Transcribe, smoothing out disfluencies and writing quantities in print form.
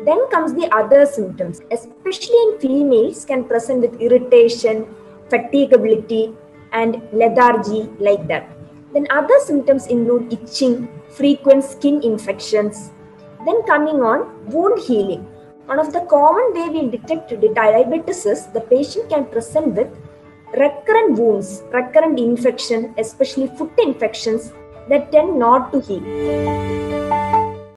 Then comes the other symptoms, especially in females, can present with irritation, fatigability, and lethargy like that. Then other symptoms include itching, frequent skin infections. Then coming on wound healing. One of the common way we detect diabetes is the patient can present with recurrent wounds, recurrent infection, especially foot infections that tend not to heal.